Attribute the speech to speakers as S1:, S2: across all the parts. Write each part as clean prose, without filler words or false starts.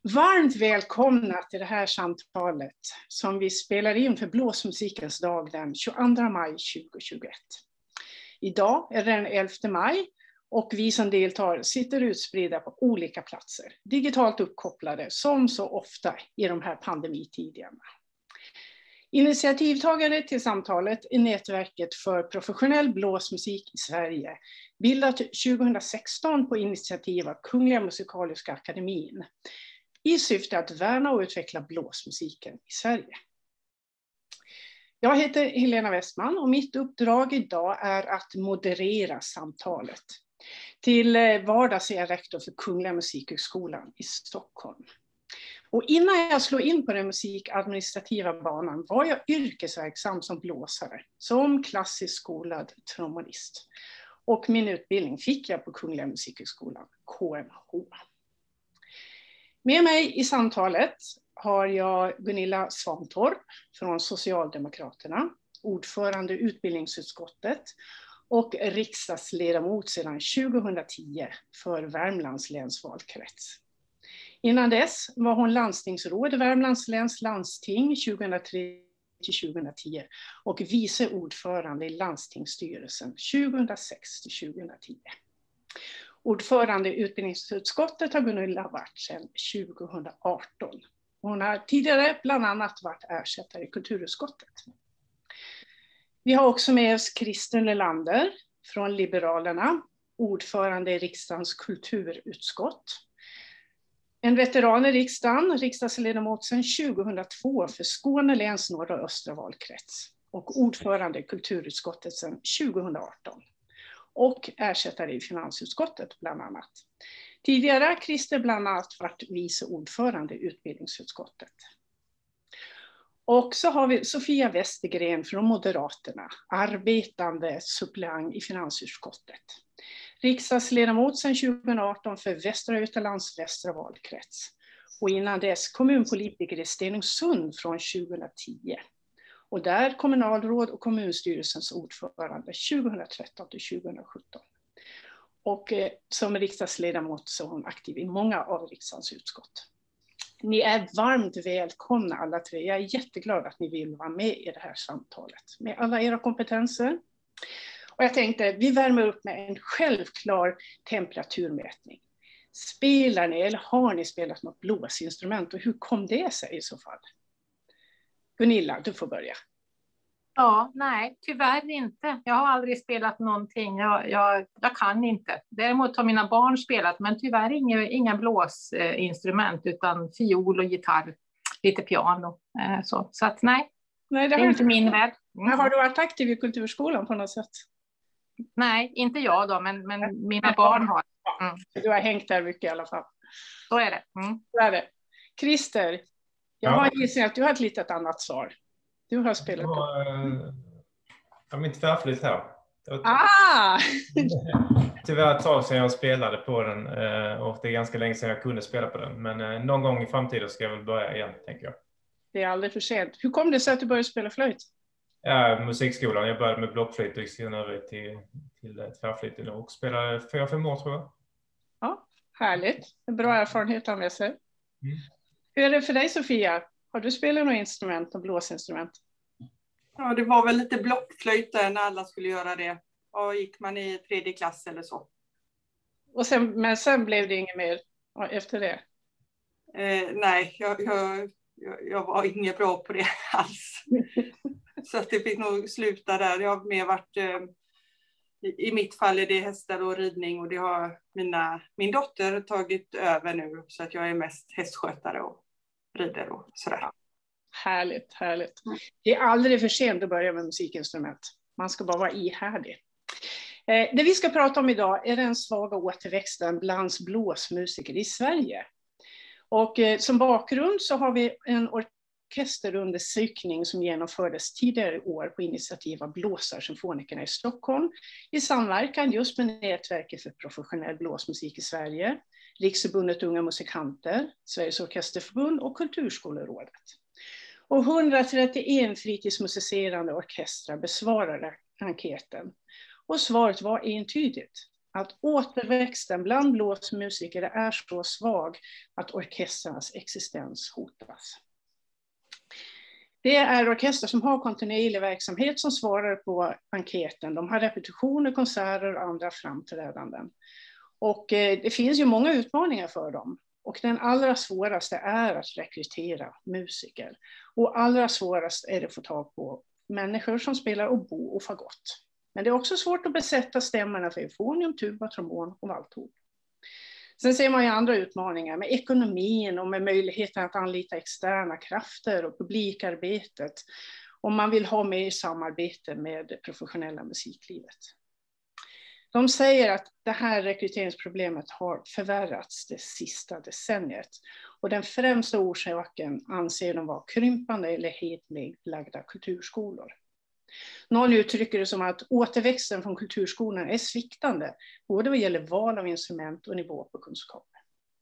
S1: Varmt välkomna till det här samtalet som vi spelar in för Blåsmusikens dag den 22 maj 2021. Idag är det den 11 maj och vi som deltar sitter utspridda på olika platser, digitalt uppkopplade som så ofta i de här pandemitiderna. Initiativtagare till samtalet är Nätverket för professionell blåsmusik i Sverige, bildat 2016 på initiativ av Kungliga Musikaliska Akademin, i syfte att värna och utveckla blåsmusiken i Sverige. Jag heter Helena Westman och mitt uppdrag idag är att moderera samtalet. Till vardags är jag rektor för Kungliga Musikhögskolan i Stockholm. Och innan jag slog in på den musikadministrativa banan var jag yrkesverksam som blåsare, som klassiskt skolad trombonist. Och min utbildning fick jag på Kungliga Musikhögskolan, KMH. Med mig i samtalet har jag Gunilla Svantorp från Socialdemokraterna, ordförande utbildningsutskottet och riksdagsledamot sedan 2010 för Värmlands läns valkrets. Innan dess var hon landstingsråd i Värmlands läns landsting 2003-2010 och vice ordförande i landstingsstyrelsen 2006-2010. Ordförande i utbildningsutskottet har Gunilla varit sedan 2018. Hon har tidigare bland annat varit ersättare i kulturutskottet. Vi har också med oss Christer Nelander från Liberalerna, ordförande i riksdagens kulturutskott. En veteran i riksdagen, riksdagsledamot sedan 2002 för Skåne läns norra och östra valkrets och ordförande i kulturutskottet sedan 2018. Och ersättare i finansutskottet bland annat. Tidigare har Christer bland annat varit vice ordförande i utbildningsutskottet. Och så har vi Sofia Westergren från Moderaterna, arbetande suppleant i finansutskottet. Riksdagsledamot sedan 2018 för Västra Götalands västra valkrets. Och innan dess kommunpolitiker i Stenungsund från 2010. Och där kommunalråd och kommunstyrelsens ordförande 2013-2017. Och som riksdagsledamot så är hon aktiv i många av riksdagens utskott. Ni är varmt välkomna alla tre. Jag är jätteglad att ni vill vara med i det här samtalet. Med alla era kompetenser. Och jag tänkte, vi värmer upp med en självklar temperaturmätning. Spelar ni eller har ni spelat något blåsinstrument och hur kom det sig i så fall? Gunilla, du får börja.
S2: Ja, nej, tyvärr inte. Jag har aldrig spelat någonting. Jag kan inte. Däremot har mina barn spelat, men tyvärr inga blåsinstrument utan fiol och gitarr, lite piano. Så att nej det är inte min värld.
S1: Men har du varit aktiv i kulturskolan på något sätt?
S2: Nej, inte jag då, men mina barn har.
S1: Mm. Du har hängt där mycket i alla fall.
S2: Så är det.
S1: Så är det. Christer, jag har gissat att du har ett litet annat svar. Du har spelat på.
S3: Jag har min tvärflytt här.
S1: Ah!
S3: Tyvärr ett tag sedan jag spelade på den och det är ganska länge sedan jag kunde spela på den. Men någon gång i framtiden ska jag väl börja igen, tänker jag.
S1: Det är aldrig för sent. Hur kom det sig att du började spela flöjt?
S3: Musikskolan. Jag började med blockflöjt och gick sedan över till tvärflöjt och spelade 4-5 år, tror jag.
S1: Ja, härligt. En bra erfarenhet att ha med sig. Hur är det för dig, Sofia? Har du spelat något instrument, och blåsinstrument?
S4: Ja, det var väl lite blockflöjt där när alla skulle göra det. Och gick man i 3:e klass eller så.
S1: Och men sen blev det inget mer efter det?
S4: Nej, jag var inget bra på det alls. Så att det fick nog sluta där. Jag har mer varit, i mitt fall är det hästar och ridning. Och det har min dotter tagit över nu. Så att jag är mest hästskötare och rider och sådär.
S1: Ja, härligt. Det är aldrig för sent att börja med musikinstrument. Man ska bara vara ihärdig. Det vi ska prata om idag är den svaga återväxten bland blåsmusiker i Sverige. Och som bakgrund så har vi en orkesterundersökning som genomfördes tidigare i år på initiativ av Blåsarsymfonikerna i Stockholm i samverkan just med Nätverket för professionell blåsmusik i Sverige, Riksförbundet Unga musikanter, Sveriges orkesterförbund och Kulturskolerådet. Och 131 fritidsmusicerande orkestrar besvarade enkäten. Och svaret var entydigt. att återväxten bland blåsmusiker är så svag att orkestrarnas existens hotas. Det är orkestrar som har kontinuerlig verksamhet som svarar på enkäten. De har repetitioner, konserter och andra framträdanden. Och det finns ju många utmaningar för dem. Och den allra svåraste är att rekrytera musiker. Och allra svårast är det att få tag på människor som spelar obo och fagott. Men det är också svårt att besätta stämmorna för euphonium, tuba, trombon och valthorn. Sen ser man ju andra utmaningar med ekonomin och med möjligheten att anlita externa krafter och publikarbetet. Om man vill ha mer samarbete med det professionella musiklivet. De säger att det här rekryteringsproblemet har förvärrats det sista decenniet. Och den främsta orsaken anser de vara krympande eller helt nedlagda kulturskolor. Någon uttrycker det som att återväxten från kulturskolan är sviktande, både vad gäller val av instrument och nivå på kunskaper.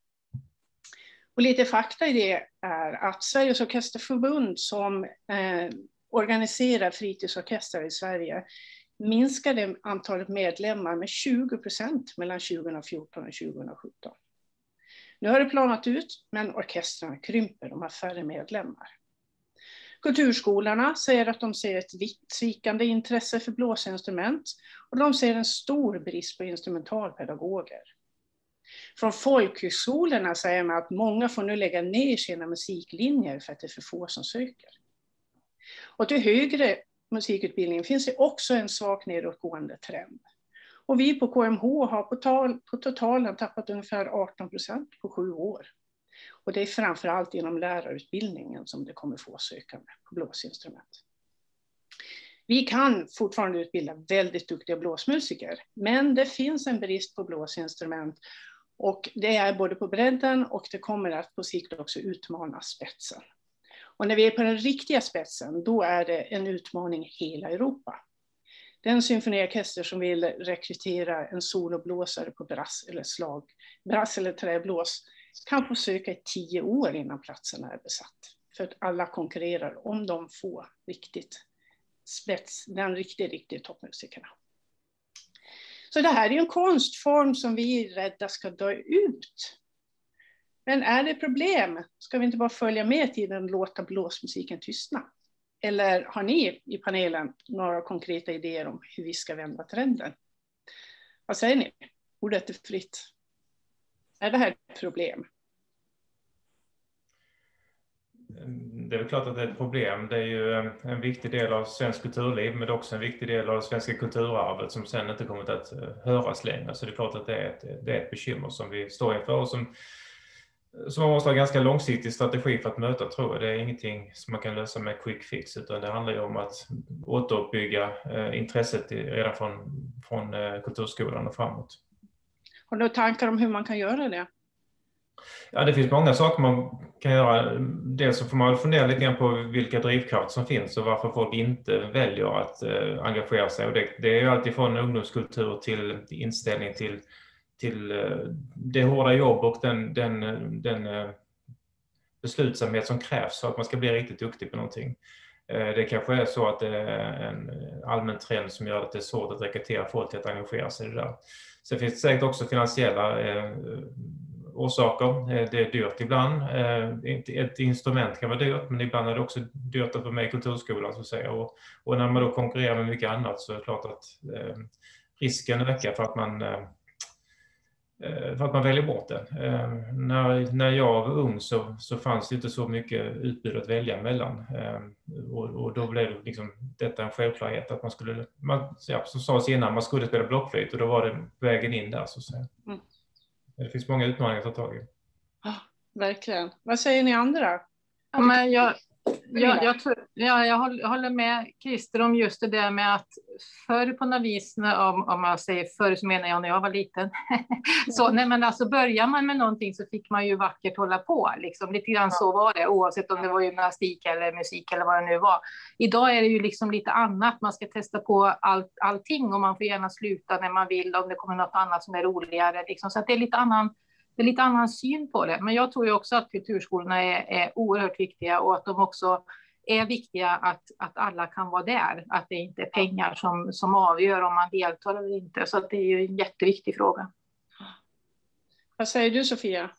S1: Och lite fakta i det är att Sveriges orkesterförbund som organiserar fritidsorkestrar i Sverige minskade antalet medlemmar med 20% mellan 2014 och 2017. Nu har det planat ut, men orkestrarna krymper, de har färre medlemmar. Kulturskolorna säger att de ser ett vikande intresse för blåsinstrument och de ser en stor brist på instrumentalpedagoger. Från folkhögskolorna säger man att många får nu lägga ner sina musiklinjer för att det är för få som söker. Och till högre musikutbildningen finns det också en svag nedåtgående trend. Och vi på KMH har på totalen tappat ungefär 18% på 7 år. Och det är framförallt inom lärarutbildningen som det kommer få sökande på blåsinstrument. Vi kan fortfarande utbilda väldigt duktiga blåsmusiker, men det finns en brist på blåsinstrument och det är både på bredden och det kommer att på sikt också utmana spetsen. Och när vi är på den riktiga spetsen, då är det en utmaning i hela Europa. Den symfoniorkester som vill rekrytera en soloblåsare på brass eller träblås kan få söka i 10 år innan platserna är besatt. För att alla konkurrerar om de får riktigt spets, den riktigt toppmusikerna. Så det här är en konstform som vi är rädda ska dö ut. Men är det problem? Ska vi inte bara följa med tiden och låta blåsmusiken tystna? Eller har ni i panelen några konkreta idéer om hur vi ska vända trenden? Vad säger ni? Ordet är fritt. Är det här ett problem?
S3: Det är väl klart att det är ett problem. Det är ju en viktig del av svensk kulturliv, men också en viktig del av det svenska kulturarvet som sen inte kommit att höras längre. Så det är klart att det är ett bekymmer som vi står inför och som man måste ha ganska långsiktig strategi för att möta, tror jag. Det är ingenting som man kan lösa med quick fix, utan det handlar ju om att återuppbygga intresset redan från kulturskolan och framåt.
S1: Har du tankar om hur man kan göra det?
S3: Ja, det finns många saker man kan göra. Dels så får man fundera lite grann på vilka drivkrafter som finns och varför folk inte väljer att engagera sig. Och det är ju alltid från ungdomskultur till inställning till det hårda jobb och den beslutsamhet som krävs för att man ska bli riktigt duktig på någonting. Det kanske är så att det är en allmän trend som gör att det är svårt att rekrytera folk till att engagera sig i det där. Sen finns det säkert också finansiella orsaker. Det är dyrt ibland. Ett instrument kan vara dyrt, men ibland är det också dyrt att vara med i kulturskolan, så att säga. Och när man då konkurrerar med mycket annat så är det klart att risken ökar för att man väljer bort det. När jag var ung så fanns det inte så mycket utbud att välja mellan. Och då blev det liksom detta en självklarhet att som sades innan, man skulle spela blockflöjt och då var det vägen in där, så att säga. Mm. Det finns många utmaningar att ta tag i.
S1: Ja, verkligen. Vad säger ni andra?
S2: Ja, men jag håller med Christer om just det där med att förr på något vis, om man säger förr så menar jag när jag var liten. Så, nej, men alltså börjar man med någonting så fick man ju vackert hålla på. Liksom. Lite grann så var det, oavsett om det var gymnastik eller musik eller vad det nu var. Idag är det ju liksom lite annat. Man ska testa på allting och man får gärna sluta när man vill om det kommer något annat som är roligare. Liksom. Så att det är lite annan syn på det. Men jag tror ju också att kulturskolorna är oerhört viktiga och att de också är viktiga att alla kan vara där. Att det inte är pengar som avgör om man deltar eller inte. Så att det är ju en jätteviktig fråga.
S1: Vad säger du, Sofia?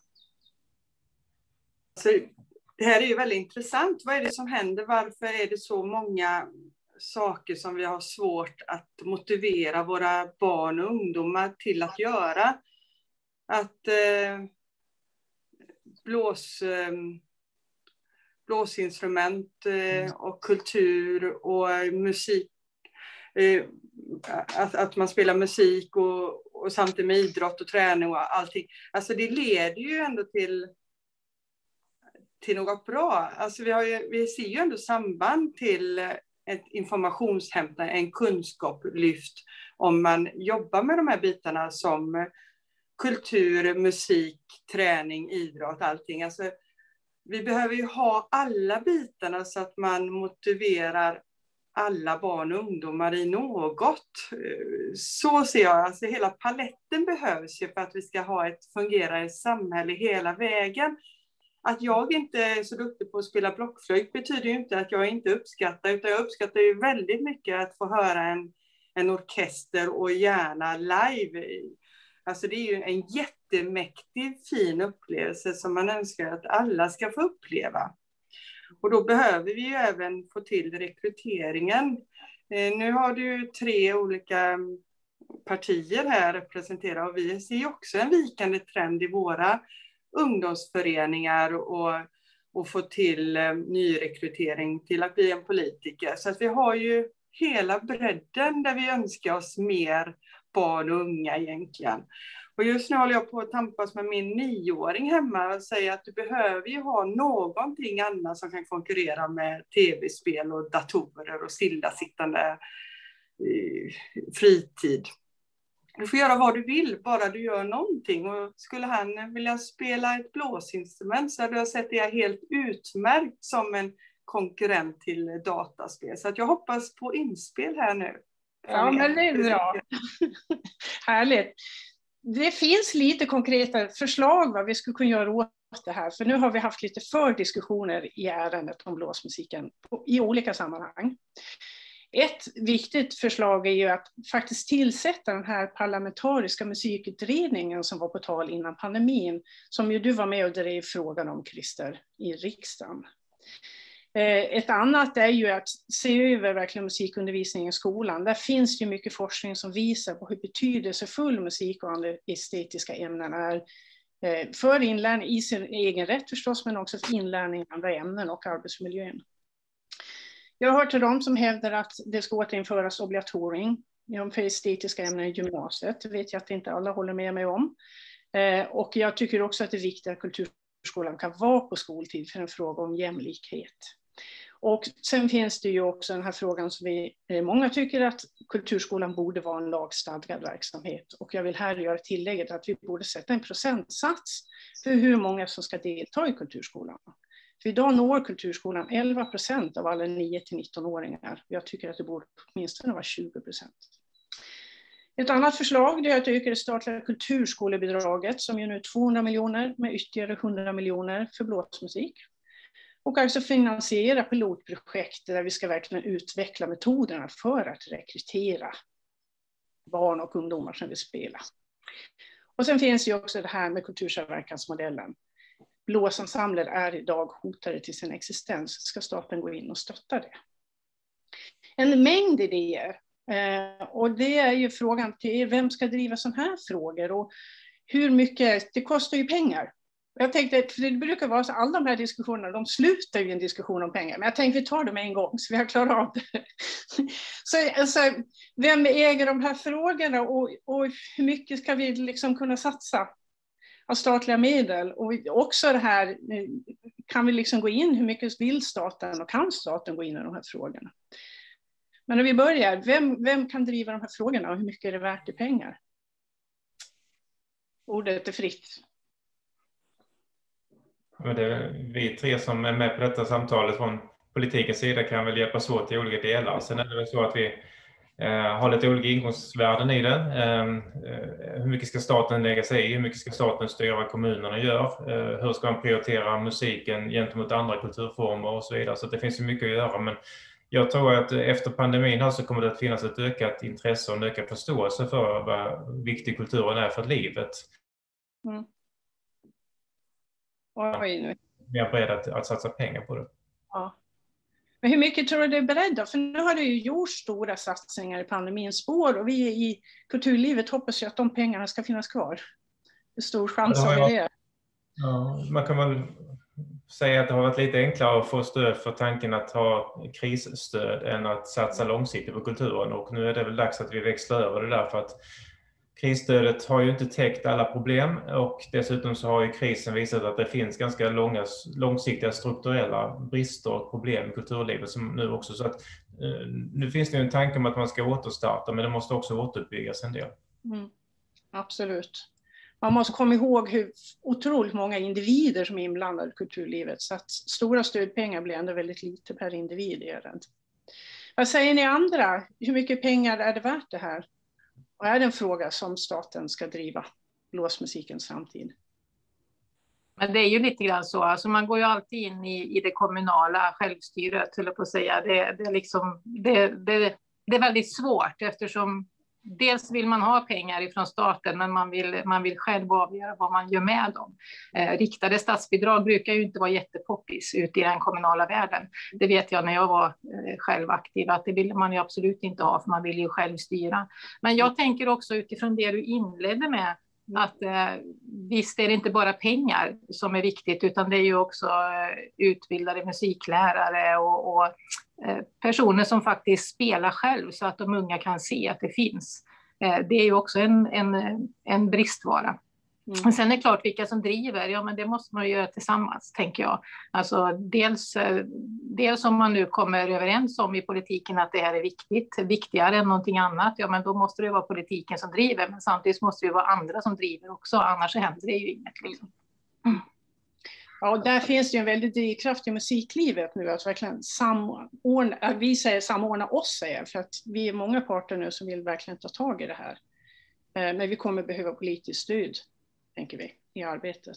S4: Så det här är ju väldigt intressant. Vad är det som händer? Varför är det så många saker som vi har svårt att motivera våra barn och ungdomar till att göra? Att blåsinstrument och kultur och musik, att man spelar musik och samtidigt med idrott och träning och allting. Alltså det leder ju ändå till något bra. Alltså vi ser ju ändå samband till ett informationshämtande, en kunskapslyft om man jobbar med de här bitarna som kultur, musik, träning, idrott, allting. Alltså, vi behöver ju ha alla bitarna så att man motiverar alla barn och ungdomar i något. Så ser jag, alltså hela paletten behövs ju för att vi ska ha ett fungerande samhälle hela vägen. Att jag inte är så duktig på att spela blockflöjt betyder ju inte att jag inte uppskattar, utan jag uppskattar ju väldigt mycket att få höra en orkester och gärna live. Alltså det är ju en jättemäktig fin upplevelse som man önskar att alla ska få uppleva. Och då behöver vi ju även få till rekryteringen. Nu har du 3 olika partier här representerade och vi ser ju också en vikande trend i våra ungdomsföreningar och få till nyrekrytering till att bli en politiker. Så att vi har ju hela bredden där vi önskar oss mer barn och unga egentligen. Och just nu håller jag på att tampas med min 9-åring hemma och säger att du behöver ju ha någonting annat som kan konkurrera med tv-spel och datorer och stillasittande fritid. Du får göra vad du vill, bara du gör någonting. Och skulle han vilja spela ett blåsinstrument så hade jag sett det helt utmärkt som en konkurrent till dataspel. Så att jag hoppas på inspel här nu.
S1: Ja, men det är bra. Härligt. Det finns lite konkreta förslag vad vi skulle kunna göra åt det här. För nu har vi haft lite fördiskussioner i ärendet om blåsmusiken i olika sammanhang. Ett viktigt förslag är ju att faktiskt tillsätta den här parlamentariska musikutredningen som var på tal innan pandemin, som ju du var med och drev frågan om, Christer, i riksdagen. Ett annat är ju att se över verkligen musikundervisningen i skolan. Där finns ju mycket forskning som visar på hur betydelsefull musik och andra estetiska ämnen är för inlärning i sin egen rätt förstås, men också för inlärning i andra ämnen och arbetsmiljön. Jag har hört till dem som hävdar att det ska återinföras obligatorium för estetiska ämnen i gymnasiet. Det vet jag att inte alla håller med mig om. Och jag tycker också att det är viktigt att kulturskolan kan vara på skoltid för en fråga om jämlikhet. Och sen finns det ju också den här frågan som många tycker att kulturskolan borde vara en lagstadgad verksamhet. Och jag vill här göra tillägget att vi borde sätta en procentsats för hur många som ska delta i kulturskolan. För idag når kulturskolan 11% av alla 9-19-åringar. Jag tycker att det borde åtminstone vara 20%. Ett annat förslag är att öka det statliga kulturskolebidraget som är nu 200 miljoner med ytterligare 100 miljoner för blåsmusik. Och alltså finansiera pilotprojekt där vi ska verkligen utveckla metoderna för att rekrytera barn och ungdomar som vill spela. Och sen finns ju också det här med kultursamverkansmodellen. Blåsensembler är idag hotade till sin existens. Ska staten gå in och stötta det? En mängd idéer. Och det är ju frågan till vem ska driva sådana här frågor och hur mycket, det kostar ju pengar. Jag tänkte, för det brukar vara så alla de här diskussionerna, de slutar ju en diskussion om pengar, men jag tänkte vi tar dem en gång så vi har klarat av det. Så alltså, vem äger de här frågorna och hur mycket ska vi liksom kunna satsa av statliga medel? Och också det här, kan vi liksom gå in, hur mycket vill staten och kan staten gå in i de här frågorna? Men när vi börjar, vem kan driva de här frågorna och hur mycket är det värt i pengar? Ordet är fritt.
S3: Vi 3 som är med på detta samtalet från politikens sida kan väl hjälpas åt i olika delar. Sen är det väl så att har lite olika ingångsvärden i det. Hur mycket ska staten lägga sig i? Hur mycket ska staten styra vad kommunerna gör? Hur ska man prioritera musiken gentemot andra kulturformer och så vidare? Så det finns ju mycket att göra, men jag tror att efter pandemin här så kommer det att finnas ett ökat intresse och en ökad förståelse för vad viktig kulturen är för livet.
S1: Mm. Oj, nu.
S3: Jag är beredd att satsa pengar på det.
S1: Ja. Men hur mycket tror du du är beredd? För nu har det ju gjorts stora satsningar i pandemins spår och vi i kulturlivet hoppas ju att de pengarna ska finnas kvar. Det är stor chans av det.
S3: Ja, man kan väl säga att det har varit lite enklare att få stöd för tanken att ha krisstöd än att satsa långsiktigt på kulturen, och nu är det väl dags att vi växlar över det där, för att krisstödet har ju inte täckt alla problem, och dessutom så har ju krisen visat att det finns ganska långsiktiga strukturella brister och problem i kulturlivet som nu också, så att nu finns det ju en tanke om att man ska återstarta, men det måste också återuppbyggas en del.
S1: Mm. Absolut. Man måste komma ihåg hur otroligt många individer som är inblandade i kulturlivet, så att stora stödpengar blir ändå väldigt lite per individ. Vad säger ni andra? Hur mycket pengar är det värt det här? Och är det en fråga som staten ska driva, blåsmusikens framtid?
S2: Men det är ju lite grann så, alltså man går ju alltid in i det kommunala självstyret, höll jag på att säga. Det är väldigt svårt, eftersom dels vill man ha pengar ifrån staten, men man vill själv avgöra vad man gör med dem. Riktade statsbidrag brukar ju inte vara jättepoppis ute i den kommunala världen. Det vet jag när jag var själv aktiv, att det vill man ju absolut inte ha, för man vill ju själv styra. Men jag tänker också utifrån det du inledde med, att visst är det inte bara pengar som är viktigt, utan det är ju också utbildade musiklärare och personer som faktiskt spelar själv, så att de unga kan se att det finns. Det är ju också en bristvara. Men sen är det klart vilka som driver, ja men det måste man ju göra tillsammans, tänker jag. Alltså dels om man nu kommer överens om i politiken att det här är viktigt, viktigare än någonting annat, ja men då måste det vara politiken som driver, men samtidigt måste det vara andra som driver också, annars händer det ju inget liksom. Mm.
S1: Ja, och där finns det ju en väldigt drivkraft i musiklivet nu, att verkligen samordna oss, för att vi är många parter nu som vill verkligen ta tag i det här. Men vi kommer behöva politiskt stöd, tänker vi, i arbetet.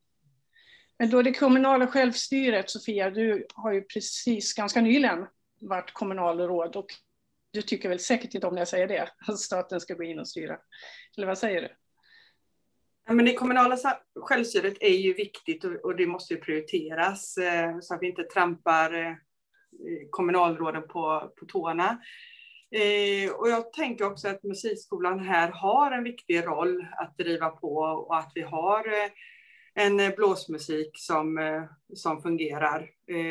S1: Men då det kommunala självstyret, Sofia, du har ju precis ganska nyligen varit kommunalråd, och du tycker väl säkert inte om när jag säger det, att staten ska gå in och styra. Eller vad säger du?
S4: Ja, men det kommunala självstyret är ju viktigt, och det måste ju prioriteras så att vi inte trampar kommunalråden på tårna. Och jag tänker också att musikskolan här har en viktig roll att driva på, och att vi har en blåsmusik som fungerar.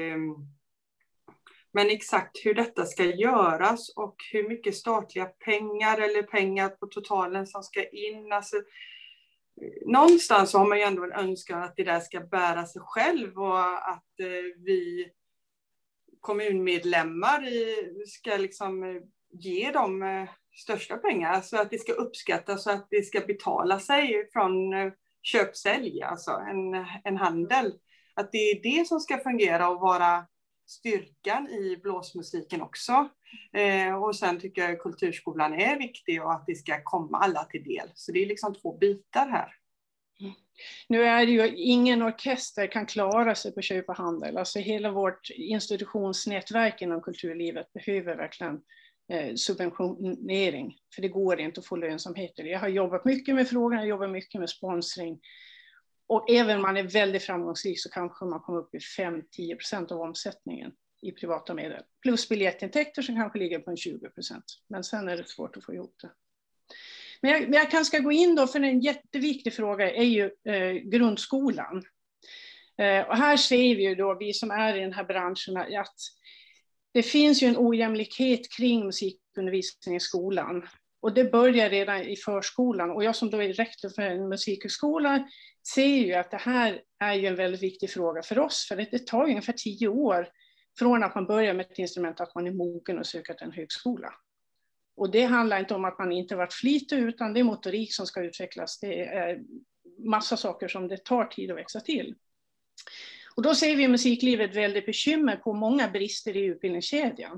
S4: Men exakt hur detta ska göras och hur mycket statliga pengar eller pengar på totalen som ska in. Alltså, någonstans har man ju ändå en önskan att det där ska bära sig själv, och att vi kommunmedlemmar ska liksom ge dem största pengar, så att det ska uppskattas, så att det ska betala sig från köp-sälj, alltså en handel. Att det är det som ska fungera och vara styrkan i blåsmusiken också. Och sen tycker jag att kulturskolan är viktig, och att det ska komma alla till del. Så det är liksom 2 bitar här.
S1: Nu är det ju ingen orkester kan klara sig på köp och handel. Alltså hela vårt institutionsnätverk inom kulturlivet behöver verkligen subventionering. För det går inte att få lönsamhet. Jag har jobbat mycket med frågorna, jag jobbar mycket med sponsring. Och även om man är väldigt framgångsrik så kanske man kommer upp i 5-10% av omsättningen i privata medel. Plus biljettintäkter som kanske ligger på 20%. Men sen är det svårt att få ihop det. Men jag kanske ska gå in då, för en jätteviktig fråga är ju grundskolan. Och här ser vi ju då, vi som är i den här branschen, att det finns ju en ojämlikhet kring musikundervisning i skolan. Och det börjar redan i förskolan. Och jag som då är rektor för en musikhögskola ser ju att det här är ju en väldigt viktig fråga för oss. För det tar ju ungefär 10 år från att man börjar med ett instrument att man är mogen och söker till en högskola. Och det handlar inte om att man inte varit flitig, utan det är motorik som ska utvecklas. Det är massa saker som det tar tid att växa till. Och då ser vi i musiklivet väldigt bekymmer på många brister i utbildningskedjan.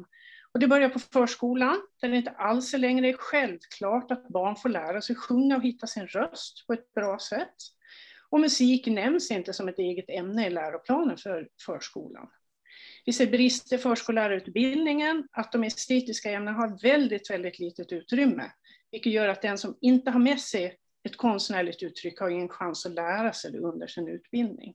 S1: Och det börjar på förskolan, där det inte alls längre är självklart att barn får lära sig sjunga och hitta sin röst på ett bra sätt. Och musik nämns inte som ett eget ämne i läroplanen för förskolan. Vi ser brister i förskollärarutbildningen, att de estetiska ämnena har väldigt, väldigt litet utrymme. Vilket gör att den som inte har med sig ett konstnärligt uttryck har ingen chans att lära sig det under sin utbildning.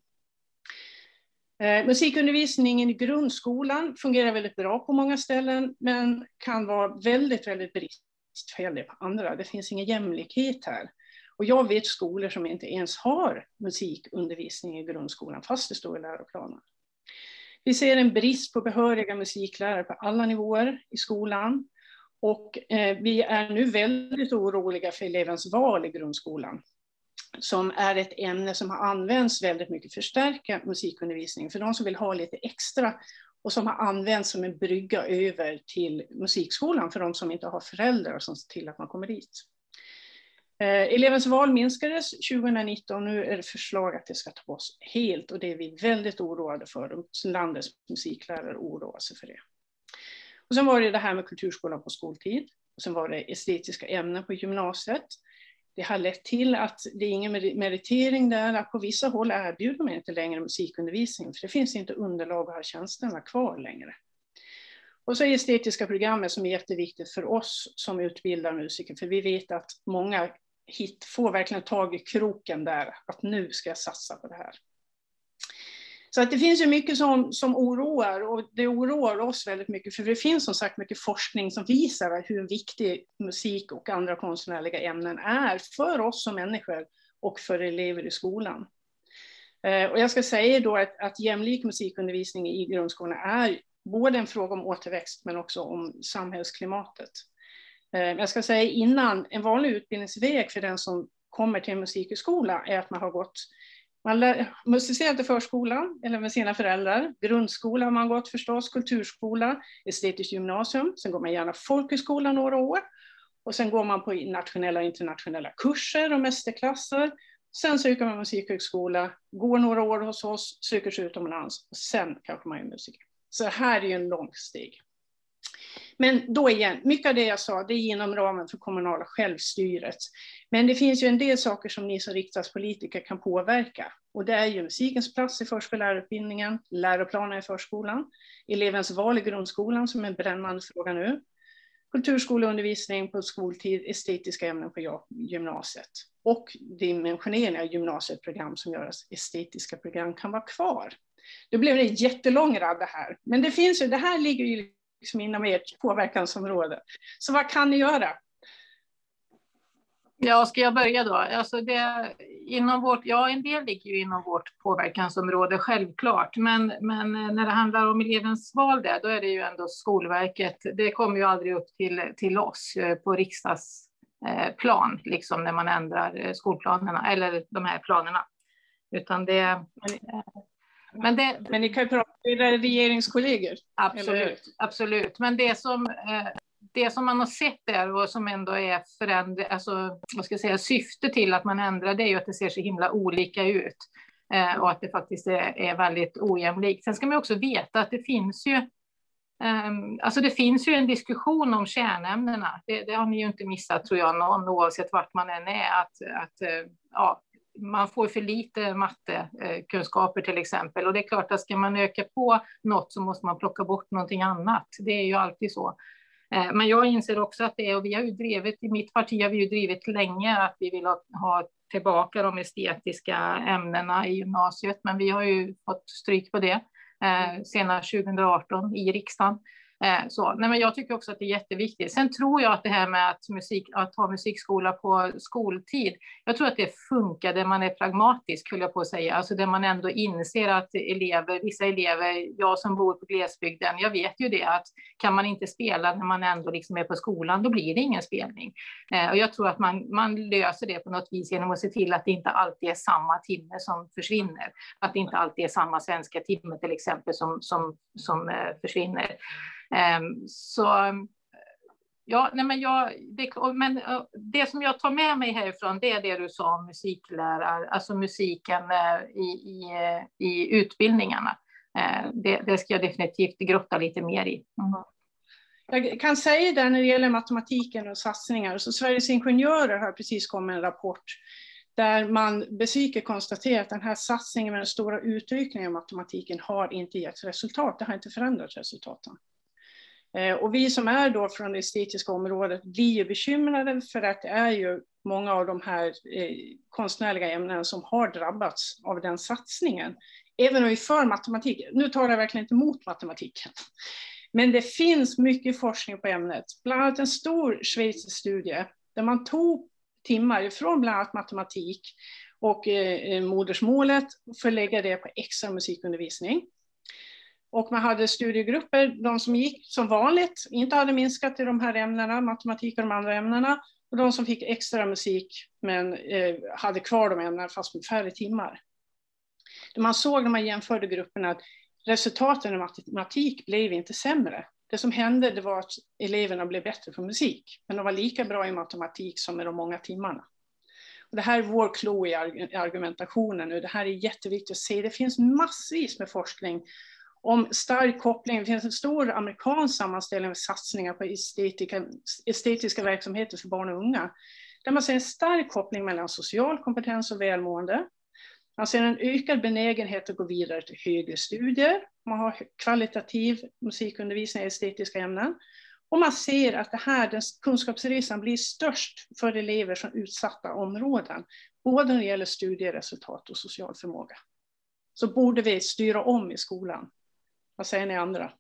S1: Musikundervisningen i grundskolan fungerar väldigt bra på många ställen, men kan vara väldigt, väldigt bristfällig på andra. Det finns ingen jämlikhet här. Och jag vet skolor som inte ens har musikundervisning i grundskolan, fast det står i läroplanen. Vi ser en brist på behöriga musiklärare på alla nivåer i skolan. Och vi är nu väldigt oroliga för elevens val i grundskolan, som är ett ämne som har använts väldigt mycket för att förstärka musikundervisningen för de som vill ha lite extra, och som har använts som en brygga över till musikskolan för de som inte har föräldrar som ser till att man kommer dit. Elevens val minskades 2019, nu är det förslag att det ska ta bort helt, och det är vi väldigt oroade för. Landets musiklärare oroar sig för det. Och sen var det här med kulturskolan på skoltid, och sen var det estetiska ämnen på gymnasiet. Det har lett till att det är ingen meritering där, att på vissa håll erbjuder man inte längre musikundervisning, för det finns inte underlag att ha tjänsterna kvar längre. Och så är estetiska programmet som är jätteviktigt för oss som utbildar musiker, för vi vet att många får verkligen tag i kroken där, att nu ska jag satsa på det här. Så att det finns ju mycket som oroar, och det oroar oss väldigt mycket, för det finns som sagt mycket forskning som visar hur viktig musik och andra konstnärliga ämnen är för oss som människor och för elever i skolan. Och jag ska säga då att jämlik musikundervisning i grundskolan är både en fråga om återväxt men också om samhällsklimatet. Jag ska säga innan, en vanlig utbildningsväg för den som kommer till en musikhögskola är att man musicerat i förskolan eller med sina föräldrar. Grundskola har man gått förstås, kulturskola, estetiskt gymnasium. Sen går man gärna folkhögskola några år. Och sen går man på nationella och internationella kurser och mästerklasser. Sen söker man musikhögskola, går några år hos oss, söker sig utomlands och sen kanske man är musiker. Så här är ju en lång steg. Men då igen, mycket av det jag sa, det är inom ramen för kommunala självstyret. Men det finns ju en del saker som ni som riksdagspolitiker kan påverka. Och det är ju musikens plats i förskollärarutbildningen, läroplanen i förskolan, elevens val i grundskolan som är en brännande fråga nu, kulturskoleundervisning på skoltid, estetiska ämnen på gymnasiet och dimensionering av gymnasieprogram som gör att estetiska program kan vara kvar. Det blev en jättelång rad här, men det finns ju, det här ligger ju liksom inom ert påverkansområde. Så vad kan ni göra?
S2: Ja, ska jag börja då? Alltså en del ligger ju inom vårt påverkansområde, självklart. Men när det handlar om elevens val där, då är det ju ändå Skolverket. Det kommer ju aldrig upp till oss på riksdagsplan, liksom när man ändrar skolplanerna, eller de här planerna. Utan det... Men
S1: ni kan ju prata med era regeringskollegor.
S2: Absolut. Men det som man har sett där och som ändå är syfte till att man ändrar, det är ju att det ser så himla olika ut. Och att det faktiskt är väldigt ojämlikt. Sen ska man också veta att det finns ju en diskussion om kärnämnena. Det har ni ju inte missat, tror jag, någon, oavsett vart man än är. Man får för lite mattekunskaper till exempel. Och det är klart att ska man öka på något så måste man plocka bort någonting annat. Det är ju alltid så. Men jag inser också att och vi har ju drivit, i mitt parti har vi ju drivit länge att vi vill ha tillbaka de estetiska ämnena i gymnasiet. Men vi har ju fått stryk på det senast 2018 i riksdagen. Men jag tycker också att det är jätteviktigt. Sen tror jag att det här med att ha musikskola på skoltid, jag tror att det funkar där man är pragmatisk, skulle jag på att säga. Alltså där man ändå inser att vissa elever, jag som bor på glesbygden, jag vet ju det, att kan man inte spela när man ändå liksom är på skolan, då blir det ingen spelning. Och jag tror att man löser det på något vis genom att se till att det inte alltid är samma timme som försvinner. Att det inte alltid är samma svenska timme till exempel som försvinner. Det som jag tar med mig härifrån, det är det du sa om musiklärare, alltså musiken i utbildningarna. Det ska jag definitivt grotta lite mer i.
S1: Jag kan säga det när det gäller matematiken och satsningar. Så Sveriges Ingenjörer har precis kommit en rapport där man besviket konstaterar att den här satsningen med den stora utökningen av matematiken har inte gett resultat. Det har inte förändrat resultaten. Och vi som är då från det estetiska området blir ju bekymrade för att det är ju många av de här konstnärliga ämnen som har drabbats av den satsningen. Även om vi för matematik, nu tar jag verkligen inte emot matematiken. Men det finns mycket forskning på ämnet. Bland annat en stor schweizisk studie där man tog timmar från bland annat matematik och modersmålet och förlägga det på extra musikundervisning. Och man hade studiegrupper, de som gick som vanligt, inte hade minskat i de här ämnena, matematik och de andra ämnena. Och de som fick extra musik men hade kvar de ämnena fast med färre timmar. Det man såg när man jämförde grupperna att resultaten i matematik blev inte sämre. Det som hände det var att eleverna blev bättre på musik. Men de var lika bra i matematik som med de många timmarna. Och det här är vår klo i argumentationen nu. Det här är jätteviktigt att se. Det finns massvis med forskning om stark koppling. Det finns en stor amerikansk sammanställning med satsningar på estetiska verksamheter för barn och unga. Där man ser en stark koppling mellan social kompetens och välmående. Man ser en ökad benägenhet att gå vidare till högre studier. Man har kvalitativ musikundervisning i estetiska ämnen. Och man ser att den kunskapsresan blir störst för elever från utsatta områden. Både när det gäller studieresultat och social förmåga. Så borde vi styra om i skolan. Vad säger ni andra?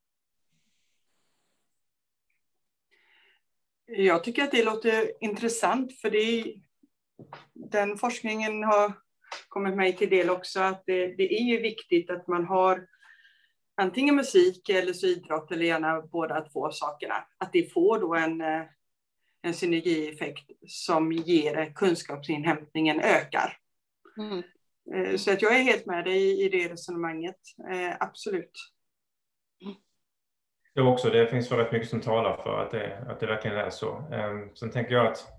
S4: Jag tycker att det låter intressant för den forskningen har kommit mig till del också att det är ju viktigt att man har antingen musik eller så idrott eller gärna båda två sakerna. Att det får då en synergieffekt som ger kunskapsinhämtningen ökar. Så att jag är helt med dig i det resonemanget. Absolut.
S3: Det finns väl rätt mycket som talar för att det verkligen är så. Sen tänker jag att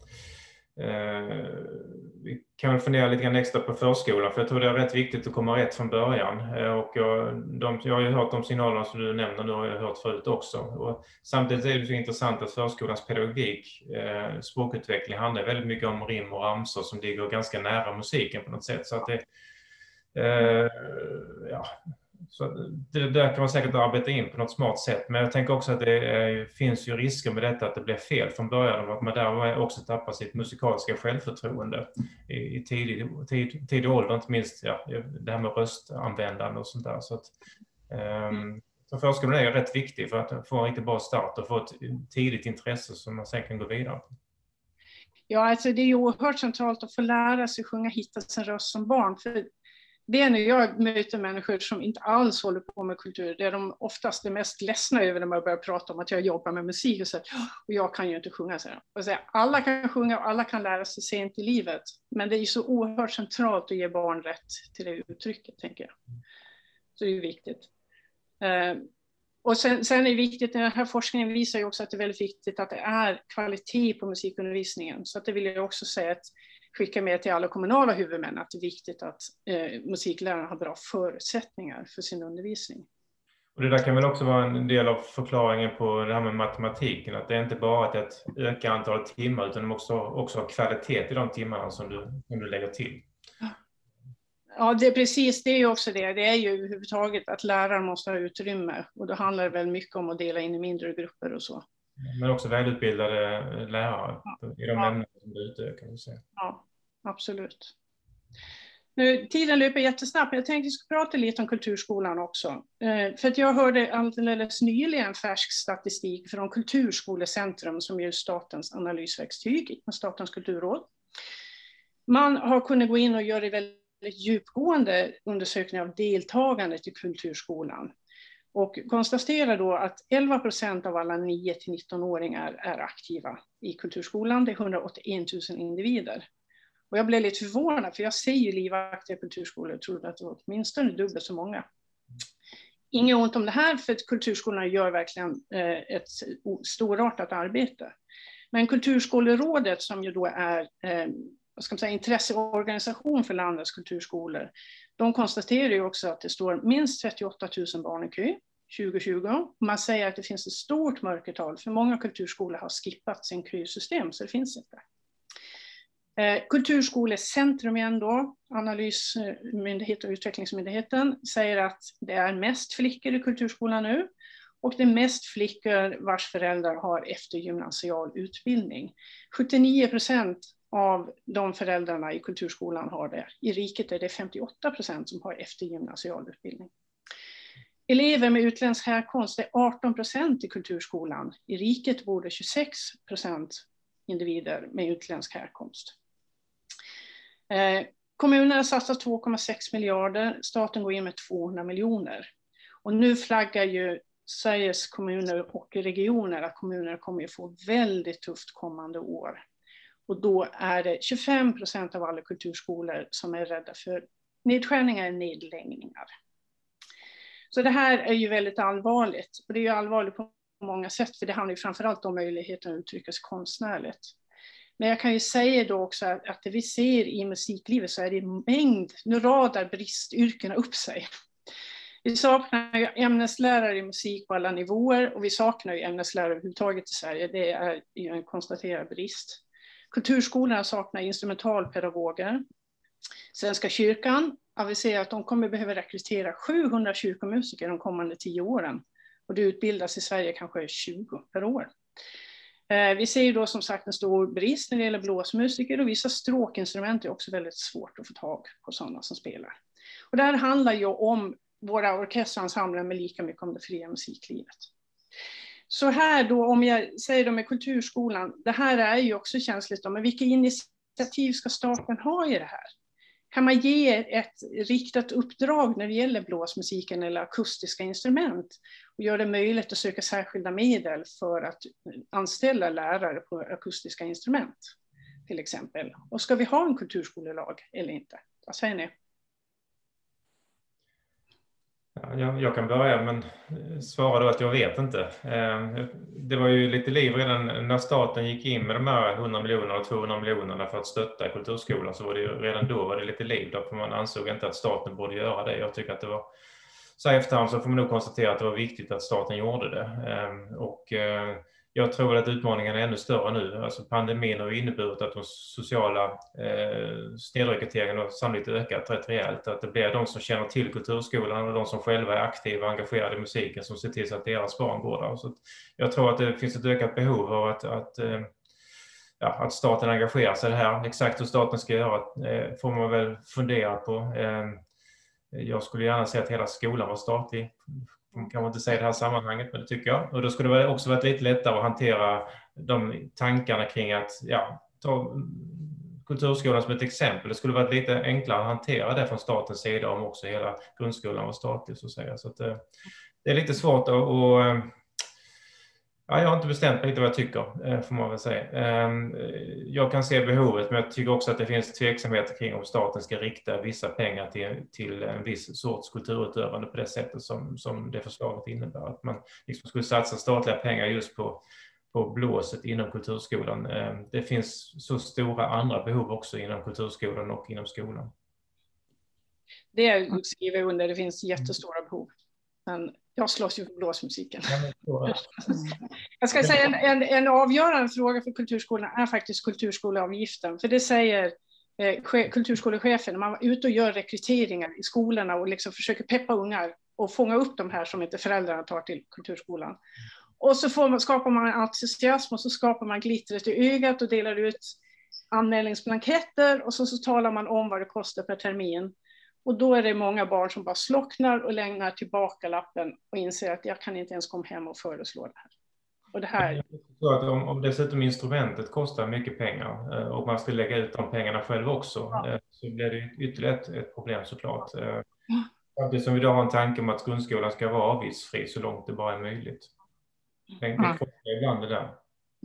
S3: vi kan fundera lite grann extra på förskolan, för jag tror det är rätt viktigt att komma rätt från början. Och jag har ju hört de signalerna som du nämner, nu har jag hört förut också. Och samtidigt är det så intressant att förskolans pedagogik, språkutveckling handlar väldigt mycket om rim och ramsor som ligger ganska nära musiken på något sätt. Så att så det där kan man säkert arbeta in på något smart sätt. Men jag tänker också att det finns ju risker med detta att det blir fel från början. Och att man där också tappar sitt musikaliska självförtroende i tidig ålder. Inte minst det här med röstanvändande och sånt där. Så att, så förskolan är ju rätt viktig för att få en riktigt bra start och få ett tidigt intresse som man sen kan gå vidare på.
S1: Ja, alltså det är ju oerhört centralt att få lära sig sjunga, hitta sin röst som barn. För det är när jag möter människor som inte alls håller på med kultur. Det är de oftast det mest ledsna över när man börjar prata om att jag jobbar med musik. Och jag kan ju inte sjunga. Alla kan sjunga och alla kan lära sig sent i livet. Men det är ju så oerhört centralt att ge barn rätt till det uttrycket, tänker jag. Så det är ju viktigt. Och sen är det viktigt, den här forskningen visar ju också att det är väldigt viktigt att det är kvalitet på musikundervisningen. Så att det vill jag också säga att skicka med till alla kommunala huvudmän att det är viktigt att musiklärarna har bra förutsättningar för sin undervisning.
S3: Och det där kan väl också vara en del av förklaringen på det här med matematiken, att det är inte bara att öka antalet timmar utan det måste också ha kvalitet i de timmarna som du lägger till.
S1: Ja, det är precis, det är ju också det. Det är ju överhuvudtaget att läraren måste ha utrymme och då handlar det väl mycket om att dela in i mindre grupper och så.
S3: Men också välutbildade lärare i de ämnen som du utökar.
S1: Ja, absolut. Nu, tiden löper jättesnabbt, men jag tänkte att vi ska prata lite om kulturskolan också. För att jag hörde alldeles nyligen färsk statistik från Kulturskolecentrum som är statens analysverktyg med Statens kulturråd. Man har kunnat gå in och göra väldigt djupgående undersökningar av deltagandet i kulturskolan. Och konstaterar då att 11% av alla 9-19-åringar är aktiva i kulturskolan. Det är 181 000 individer. Och jag blev lite förvånad för jag ser ju livaktiga kulturskolor och trodde att det var åtminstone dubbelt så många. Inget ont om det här för att kulturskolorna gör verkligen ett storartat arbete. Men Kulturskolerådet som ju då är intresseorganisation för landets kulturskolor. De konstaterar ju också att det står minst 38 000 barn i kö. 2020. Man säger att det finns ett stort mörkertal, för många kulturskolor har skippat sin KRY-system, så det finns inte. Kulturskolecentrum igen då, analysmyndighet och utvecklingsmyndigheten, säger att det är mest flickor i kulturskolan nu. Och det är mest flickor vars föräldrar har eftergymnasial utbildning. 79% av de föräldrarna i kulturskolan har det. I riket är det 58% som har eftergymnasial utbildning. Elever med utländsk härkomst är 18% i kulturskolan. I riket bor det 26% individer med utländsk härkomst. Kommunerna satsar 2,6 miljarder, staten går in med 200 miljoner. Och nu flaggar ju Sveriges kommuner och regioner att kommunerna kommer att få väldigt tufft kommande år. Och då är det 25% av alla kulturskolor som är rädda för nedskärningar och nedläggningar. Så det här är ju väldigt allvarligt. Och det är ju allvarligt på många sätt, för det handlar ju framförallt om möjligheten att uttrycka sig konstnärligt. Men jag kan ju säga då också att det vi ser i musiklivet så är det en mängd, nu radar bristyrkena upp sig. Vi saknar ju ämneslärare i musik på alla nivåer, och vi saknar ju ämneslärare överhuvudtaget i Sverige. Det är ju en konstaterad brist. Kulturskolorna saknar instrumentalpedagoger. Svenska kyrkan aviserar att de kommer behöva rekrytera 700 kyrkomusiker de kommande 10 åren. Och det utbildas i Sverige kanske 20 per år. Vi ser ju då som sagt en stor brist när det gäller blåsmusiker, och vissa stråkinstrument är också väldigt svårt att få tag på sådana som spelar. Och det här handlar ju om våra orkesterensembler, med lika mycket om det fria musiklivet. Så här då, om jag säger då med kulturskolan, det här är ju också känsligt då, men vilka initiativ ska staten ha i det här? Kan man ge ett riktat uppdrag när det gäller blåsmusiken eller akustiska instrument och göra det möjligt att söka särskilda medel för att anställa lärare på akustiska instrument till exempel? Och ska vi ha en kulturskolelag eller inte? Vad säger ni?
S3: Jag kan börja, men svara då att jag vet inte. Det var ju lite liv redan när staten gick in med de här 100 miljonerna och 200 miljonerna för att stötta kulturskolan, så var det ju redan då var det lite liv, för man ansåg inte att staten borde göra det. Jag tycker att det var, så efterhand så får man nog konstatera att det var viktigt att staten gjorde det. Och jag tror att utmaningen är ännu större nu. Alltså pandemin har inneburit att de sociala snedrekryteringen har sannolikt ökat rätt rejält. Att det blir de som känner till kulturskolan och de som själva är aktiva och engagerade i musiken som ser till så att deras barn går där. Så jag tror att det finns ett ökat behov av att staten engagerar sig i det här. Exakt hur staten ska göra får man väl fundera på. Jag skulle gärna säga att hela skolan var statlig. Man kan inte säga det här sammanhanget, men det tycker jag. Och då skulle det också varit lite lättare att hantera de tankarna kring att ta kulturskolan som ett exempel. Det skulle varit lite enklare att hantera det från statens sida om också hela grundskolan var statlig, så att säga. Så att det är lite svårt att jag har inte bestämt mig lite vad jag tycker, får man väl säga. Jag kan se behovet, men jag tycker också att det finns tveksamheter kring om staten ska rikta vissa pengar till en viss sorts kulturutövande på det sättet som det förslaget innebär. Att man liksom skulle satsa statliga pengar just på blåset inom kulturskolan. Det finns så stora andra behov också inom kulturskolan och inom skolan.
S1: Det skriver jag under, det finns jättestora behov. Men jag slåss ju för blåsmusiken. Jag ska säga en avgörande fråga för kulturskolan är faktiskt kulturskoleavgiften. För det säger kulturskolechefen när man är ute och gör rekryteringar i skolorna och liksom försöker peppa ungar och fånga upp de här som inte föräldrarna tar till kulturskolan. Och så skapar man entusiasm och så skapar man glittret i ögat och delar ut anmälningsblanketter och så talar man om vad det kostar per termin. Och då är det många barn som bara slocknar och lämnar tillbaka lappen och inser att jag kan inte ens komma hem och föreslå det här. Och det här...
S3: Jag tror att om dessutom instrumentet kostar mycket pengar och man ska lägga ut de pengarna själv också, så blir det ytterligare ett problem såklart. Samtidigt som vi då har en tanke om att grundskolan ska vara avgiftsfri så långt det bara är möjligt. Det krockar ibland det där.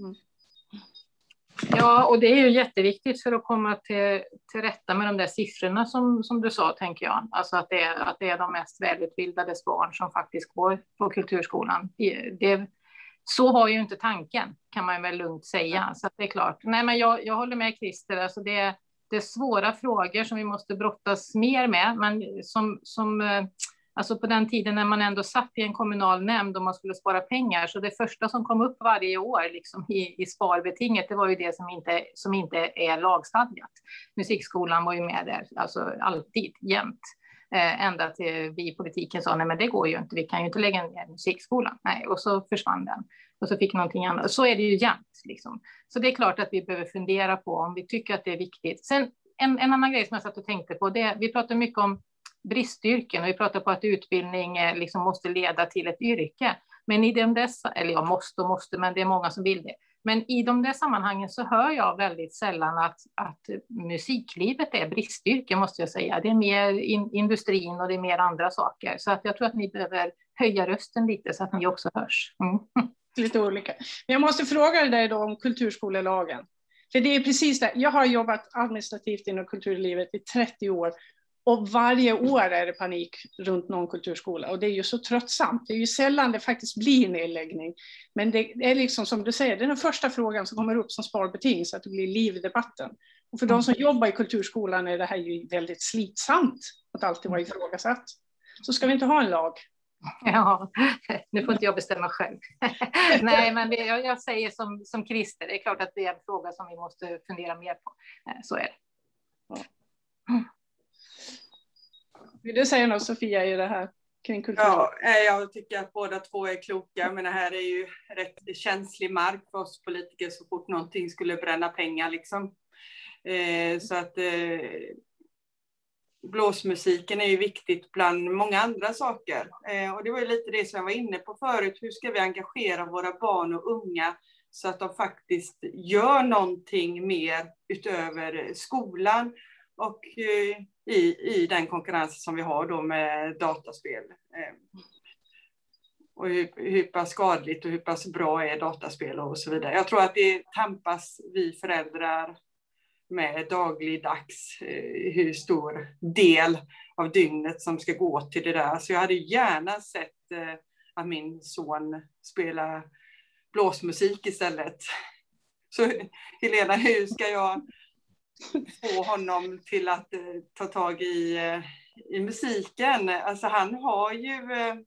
S2: Ja, och det är ju jätteviktigt för att komma till rätta med de där siffrorna som du sa, tänker jag. Alltså att det är de mest välutbildade barn som faktiskt går på kulturskolan. Så var ju inte tanken, kan man väl lugnt säga. Så att det är klart. Nej, men jag håller med Christer. Alltså det är svåra frågor som vi måste brottas mer med. Men Alltså på den tiden när man ändå satt i en kommunal nämnd och man skulle spara pengar, så det första som kom upp varje år liksom i sparbetinget, det var ju det som inte är lagstadgat. Musikskolan var ju med där, alltså alltid, jämt. Ända till vi i politiken sa, nej men det går ju inte, vi kan ju inte lägga ner musikskolan. Nej, och så försvann den. Och så fick någonting annat. Så är det ju jämt liksom. Så det är klart att vi behöver fundera på om vi tycker att det är viktigt. Sen en annan grej som jag satt och tänkte på, det vi pratar mycket om bristyrken och vi pratar på att utbildning liksom måste leda till ett yrke. Men i de dessa, eller jag måste, men det är många som vill det. Men i de där sammanhangen så hör jag väldigt sällan att musiklivet är bristyrke, måste jag säga. Det är mer industrin och det är mer andra saker. Så att jag tror att ni behöver höja rösten lite så att ni också hörs. Mm.
S1: Lite olika. Men jag måste fråga dig då om kulturskolelagen. För det är precis det. Jag har jobbat administrativt inom kulturlivet i 30 år. Och varje år är det panik runt någon kulturskola. Och det är ju så tröttsamt. Det är ju sällan det faktiskt blir nedläggning. Men det är liksom som du säger, det är den första frågan som kommer upp som sparbeting så att det blir liv i debatten. Och för de som jobbar i kulturskolan är det här ju väldigt slitsamt att alltid vara ifrågasatt. Så ska vi inte ha en lag?
S2: Ja, nu får inte jag bestämma själv. Nej, men jag säger som Christer, det är klart att det är en fråga som vi måste fundera mer på. Så är det.
S1: Ja. Vill du säga något, Sofia, i det här kring kultur?
S4: Ja, jag tycker att båda två är kloka, men det här är ju rätt känslig mark för oss politiker så fort någonting skulle bränna pengar liksom. Så att blåsmusiken är ju viktigt bland många andra saker. Och det var ju lite det som jag var inne på förut. Hur ska vi engagera våra barn och unga så att de faktiskt gör någonting mer utöver skolan och i den konkurrens som vi har då med dataspel. Och hur pass skadligt och hur pass bra är dataspel och så vidare. Jag tror att det tampas vi föräldrar med dagligdags hur stor del av dygnet som ska gå till det där. Så jag hade gärna sett att min son spelar blåsmusik istället. Så Helena, hur ska jag få honom till att ta tag i musiken? Alltså han har ju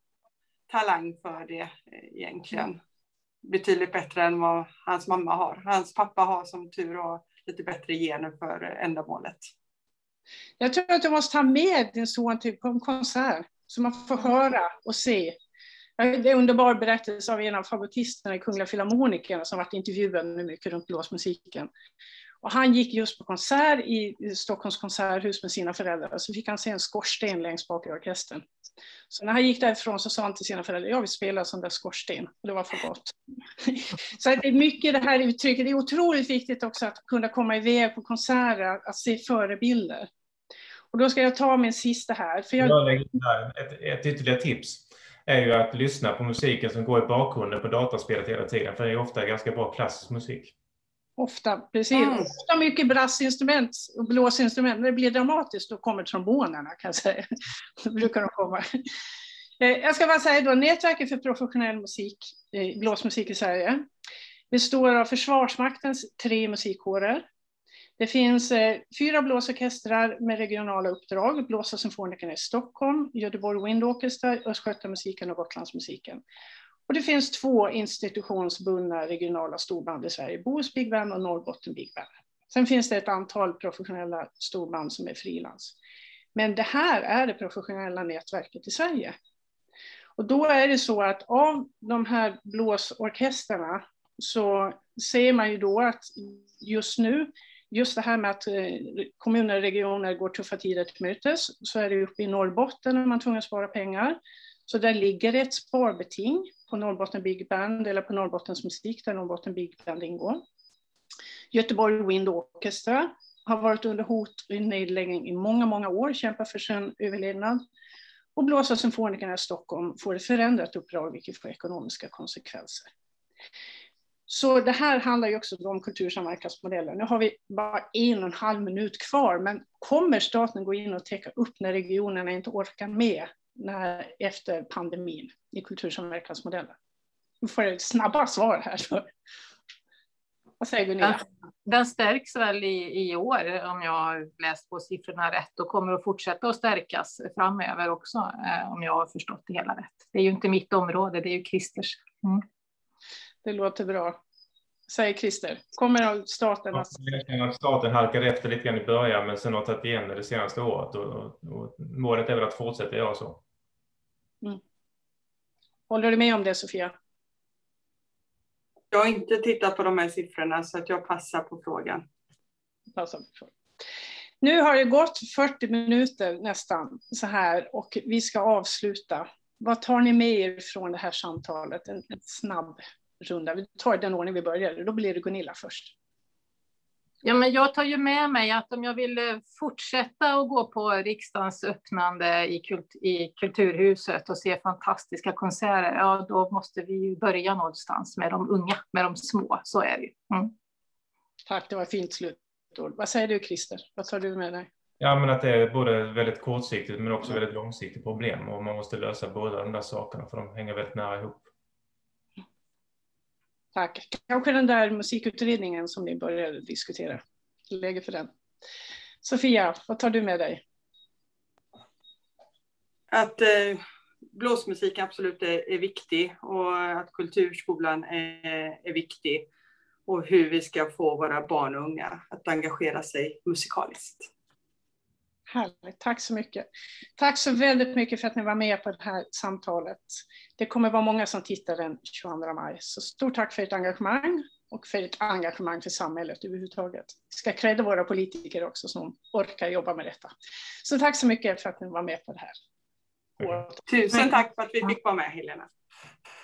S4: talang för det egentligen. Betydligt bättre än vad hans mamma har. Hans pappa har som tur och lite bättre gener för ändamålet.
S1: Jag tror att du måste ta med din son på en konsert så man får höra och se. Det är en underbar berättelse av en av fagotisterna i Kungliga Filharmonikerna som varit intervjuad mycket runt blåsmusiken. Och han gick just på konsert i Stockholms konserthus med sina föräldrar. Så fick han se en skorsten längst bak i orkestern. Så när han gick därifrån så sa han till sina föräldrar, jag vill spela som där skorsten. Och det var för gott. Så det är mycket det här uttrycket. Det är otroligt viktigt också att kunna komma iväg på konserter, att se förebilder. Och då ska jag ta min sista här. För
S3: ett ytterligare tips är ju att lyssna på musiken som går i bakgrunden på dataspelet hela tiden. För det är ofta ganska bra klassisk musik.
S1: Ofta, precis. Ofta mycket brassinstrument och blåsinstrument. När det blir dramatiskt då kommer trombonerna, kan jag säga. Då brukar de komma. Jag ska bara säga då, Nätverket för professionell musik, blåsmusik i Sverige, består av Försvarsmaktens 3 musikkårer. Det finns 4 blåsorkestrar med regionala uppdrag. Blåsarsymfonikerna i Stockholm, Göteborg Wind Orchestra, Östgötamusiken och Gotlandsmusiken. Och det finns 2 institutionsbundna regionala storband i Sverige, Bohus Big Band och Norrbotten Big Band. Sen finns det ett antal professionella storband som är frilans. Men det här är det professionella nätverket i Sverige. Och då är det så att av de här blåsorkestrarna så ser man ju då att just nu, just det här med att kommuner och regioner går tuffa tider till mötes, så är det uppe i Norrbotten när man tvungen att spara pengar. Så där ligger ett sparbeting på Norrbotten Big Band eller på Norrbottens musik där Norrbotten Big Band ingår. Göteborg Wind Orchestra har varit under hot och nedläggning i många, många år, kämpar för sin överlevnad. Och Blåsarsymfonikerna i Stockholm får ett förändrat uppdrag vilket får ekonomiska konsekvenser. Så det här handlar ju också om kultursamverkansmodellen. Nu har vi bara 1,5 minut kvar, men kommer staten gå in och täcka upp när regionerna inte orkar med efter pandemin i kultursamverkansmodellen? Nu får jag snabba svar här. Vad säger Gunilla?
S2: Den stärks väl i år, om jag har läst på siffrorna rätt, och kommer att fortsätta att stärkas framöver också, om jag har förstått det hela rätt. Det är ju inte mitt område, det är ju Christers. Mm.
S1: Det låter bra. Säger Christer, kommer staten att...
S3: Staten halkade efter lite grann i början, men sen har tagit igen det senaste året. Och målet är väl att fortsätta göra så.
S1: Mm. Håller du med om det, Sofia?
S4: Jag har inte tittat på de här siffrorna, så att jag passar på frågan.
S1: Nu har det gått 40 minuter nästan så här, och vi ska avsluta. Vad tar ni med er från det här samtalet? En snabb runda. Vi tar den ordning vi började. Då blir det Gunilla först.
S2: Ja, men jag tar ju med mig att om jag vill fortsätta att gå på riksdagens öppnande i Kulturhuset och se fantastiska konserter, ja, då måste vi ju börja någonstans med de unga, med de små. Så är det ju. Mm.
S1: Tack, det var ett fint slutord. Vad säger du, Christer? Vad tar du med dig?
S3: Ja, men att det är både väldigt kortsiktigt men också väldigt långsiktigt problem, och man måste lösa båda de där sakerna, för de hänger väldigt nära ihop.
S1: Tack. Kanske den där musikutredningen som ni började diskutera. Läge för den. Sofia, vad tar du med dig?
S4: Att blåsmusik absolut är viktig, och att kulturskolan är viktig. Och hur vi ska få våra barn och unga att engagera sig musikaliskt.
S1: Härligt, tack så mycket. Tack så väldigt mycket för att ni var med på det här samtalet. Det kommer vara många som tittar den 22 maj. Så stort tack för ert engagemang och för ert engagemang för samhället överhuvudtaget. Vi ska credda våra politiker också som orkar jobba med detta. Så tack så mycket för att ni var med på det här.
S4: Tusen tack för att vi fick vara med, Helena.